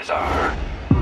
guys are.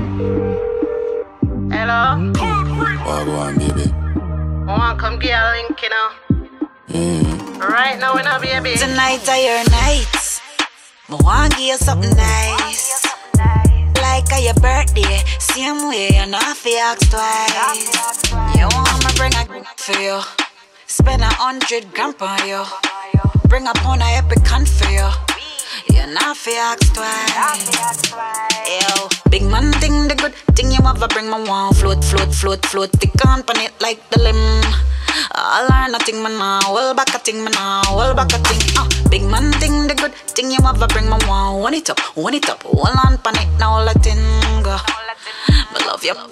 Hello? Oh, go on, baby. I want to come get a link, you know. Right now, we're not, baby. Tonight are your nights. I want to give you something nice. Like a your birthday, same way, you know, I feel ask twice. You want me bring a for you. Spend 100 grand on you. Bring up on a epic cunt for you. You know, I feel ask twice. Yo, big man thing, the good thing you ever bring my one. Float, float, float, float. Tick on pan it like the limb. All or nothing, man, now. Hold back a thing, man, now. Hold back a thing. Big man thing, the good thing you ever bring my one. One it up, one it up. Hold on pan it, now let it go. I love you.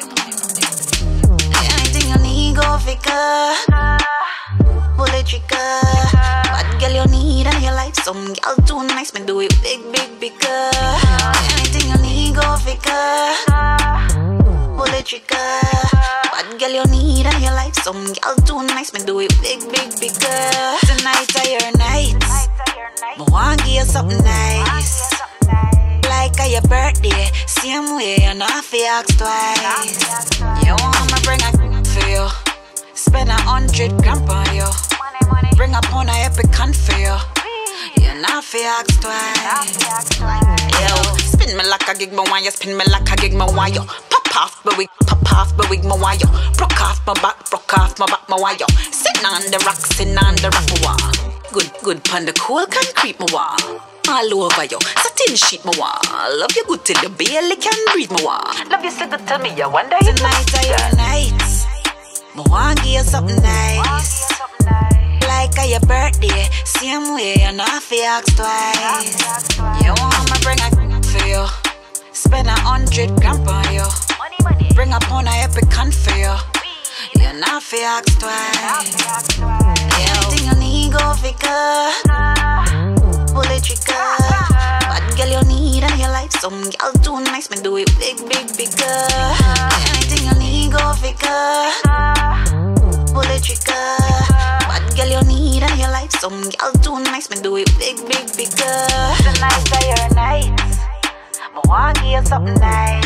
Anything you need, go figure. Pull the trigger. What girl you need in your life? Some girl too nice, me do it big, big, bigger. Anything you need, go figure. Pull the trigger. What girl you need in your life? Some girl too nice, me do it big, big, bigger. Tonight are your nights. I want to give you something nice. Like a your birthday, same way, you know, I feel ask twice. You want me bring a for you. Spend 100 grand on you. Bring up on a epic cunt for you. You know, I feel ask twice. Yo, spin me like a gig, my wire. Spin me like a gig, my wire. Pop off my wig, my wire. Broke off my back, my wire. Sitting on the rock, my wall. Good pon the cool concrete, my wall. All over you, satin sheet, my wall. Love you good till you barely can breathe, my wall. Love you so good, tell me you wonder you. Tonight are your nights. I want to give you something nice. Like a your birthday, same way, you know, I feel ask twice. You want me bring a for you. Spend 100 grand on you. Bring up on a epic cunt for you. You know, I feel ask twice. Anything you need, go figure. Pull the trigger. What girl you need in your life? Some girl too nice, me do it big, big, bigger. Anything you need, go figure. Pull the trigger. What girl you need in your life? Some girl too nice, me do it big, big, bigger. Tonight are your nights. I want to give you something nice.